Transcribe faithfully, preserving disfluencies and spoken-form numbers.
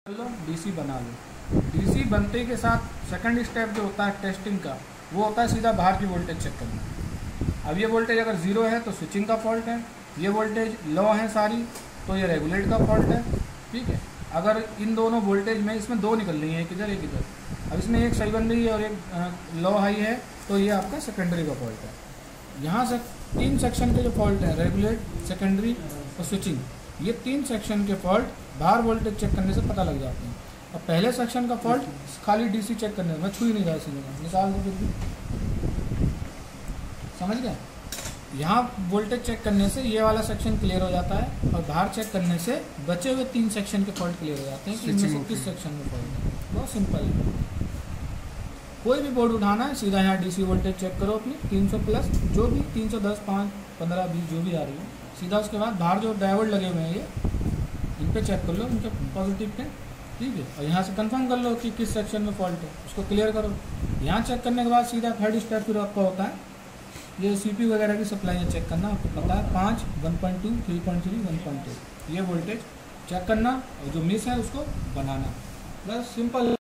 लो DC बना लो। DC बनते के साथ सेकंड स्टेप जो होता है टेस्टिंग का, वो होता है सीधा बाहर की वोल्टेज चेक करना। अब ये वोल्टेज अगर ज़ीरो है तो स्विचिंग का फॉल्ट है, ये वोल्टेज लो है सारी तो ये रेगुलेट का फॉल्ट है। ठीक है, अगर इन दोनों वोल्टेज में इसमें दो निकल रही है, एक इधर एक इधर, अब इसमें एक सही बन रही है और एक लो हाई है तो ये आपका सेकेंडरी का फॉल्ट है। यहाँ से तीन सेक्शन के जो फॉल्ट हैं, रेगुलेट, सेकेंडरी और स्विचिंग, ये तीन सेक्शन के फॉल्ट बाहर वोल्टेज चेक करने से पता लग जाते हैं। और पहले सेक्शन का फॉल्ट खाली डीसी चेक करने से, मैं छू ही नहीं रहा इसी जगह, निकाल दो फिर भी, समझ गए। यहाँ वोल्टेज चेक करने से ये वाला सेक्शन क्लियर हो जाता है और बाहर चेक करने से बचे हुए तीन सेक्शन के फॉल्ट क्लियर हो जाते हैं कि इनमें से किस सेक्शन में फॉल्ट है। बहुत सिंपल है। कोई भी बोर्ड उठाना है, सीधा यहाँ डीसी वोल्टेज चेक करो अपनी तीन सौ प्लस, जो भी तीन सौ दस, पाँच, पंद्रह, बीस जो भी आ रही है, सीधा उसके बाद बाहर जो डायोड लगे हुए हैं ये, इन पे चेक कर लो इनके पॉजिटिव पे। ठीक है, और यहाँ से कंफर्म कर लो कि किस सेक्शन में फॉल्ट है, उसको क्लियर करो। यहाँ चेक करने के बाद सीधा थर्ड स्टेप फिर आपका होता है ये सीपीयू वगैरह की सप्लाई चेक करना। आपको पता है पाँच, one point two, three point three, one point two, ये वोल्टेज चेक करना और जो मिस है उसको बनाना। बस सिंपल।